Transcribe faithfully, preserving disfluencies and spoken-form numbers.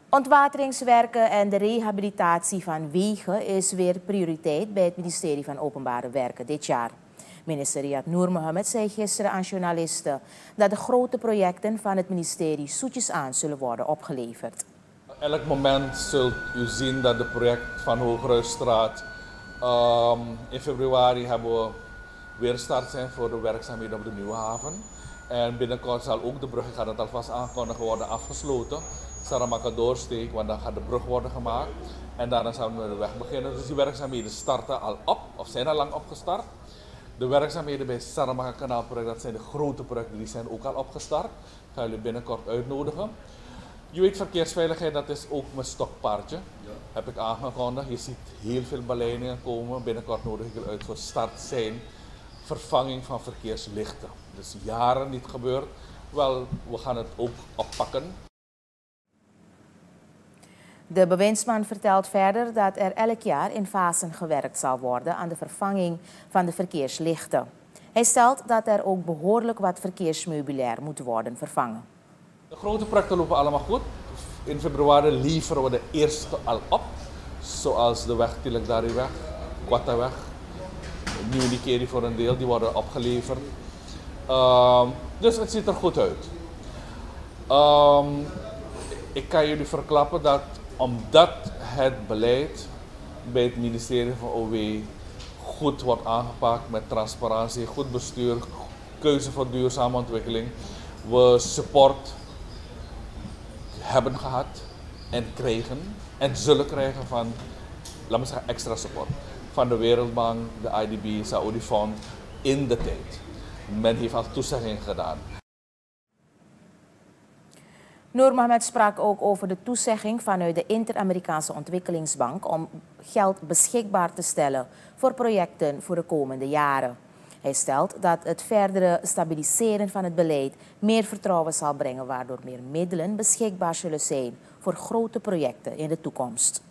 Ontwateringswerken en de rehabilitatie van wegen is weer prioriteit bij het ministerie van Openbare Werken dit jaar. Minister Riyad Noor Mohammed zei gisteren aan journalisten dat de grote projecten van het ministerie zoetjes aan zullen worden opgeleverd. Elk moment zult u zien dat het project van Hoogruisstraat, um, in februari hebben we weer start zijn voor de werkzaamheden op de Nieuwe Haven. En binnenkort zal ook de brug, ik ga dat alvast aankondigen, worden afgesloten. Saramaka doorsteek, want dan gaat de brug worden gemaakt. En daarna zullen we de weg beginnen. Dus die werkzaamheden starten al op, of zijn al lang opgestart. De werkzaamheden bij het Saramaka kanaalproject, dat zijn de grote projecten, die zijn ook al opgestart. Ik ga jullie binnenkort uitnodigen. Je weet, verkeersveiligheid, dat is ook mijn stokpaardje. Ja. Heb ik aangekondigd. Je ziet heel veel beleidingen komen. Binnenkort nodig ik eruit voor start zijn. Vervanging van verkeerslichten. Dus jaren niet gebeurd. Wel, we gaan het ook oppakken. De bewindsman vertelt verder dat er elk jaar in fasen gewerkt zal worden aan de vervanging van de verkeerslichten. Hij stelt dat er ook behoorlijk wat verkeersmeubilair moet worden vervangen. De grote projecten lopen allemaal goed. In februari leveren we de eerste al op. Zoals de weg Tilakdariweg, Quattaweg, Nieuw Nikeri voor een deel, die worden opgeleverd. Um, dus het ziet er goed uit. Um, ik kan jullie verklappen dat omdat het beleid bij het ministerie van O W goed wordt aangepakt met transparantie, goed bestuur, keuze voor duurzame ontwikkeling, we support hebben gehad en kregen en zullen krijgen van, laat me zeggen, extra support van de Wereldbank, de I D B, Saudi Fund in de tijd. Men heeft al toezeggingen gedaan. Noor Mohammed sprak ook over de toezegging vanuit de Inter-Amerikaanse Ontwikkelingsbank om geld beschikbaar te stellen voor projecten voor de komende jaren. Hij stelt dat het verdere stabiliseren van het beleid meer vertrouwen zal brengen, waardoor meer middelen beschikbaar zullen zijn voor grote projecten in de toekomst.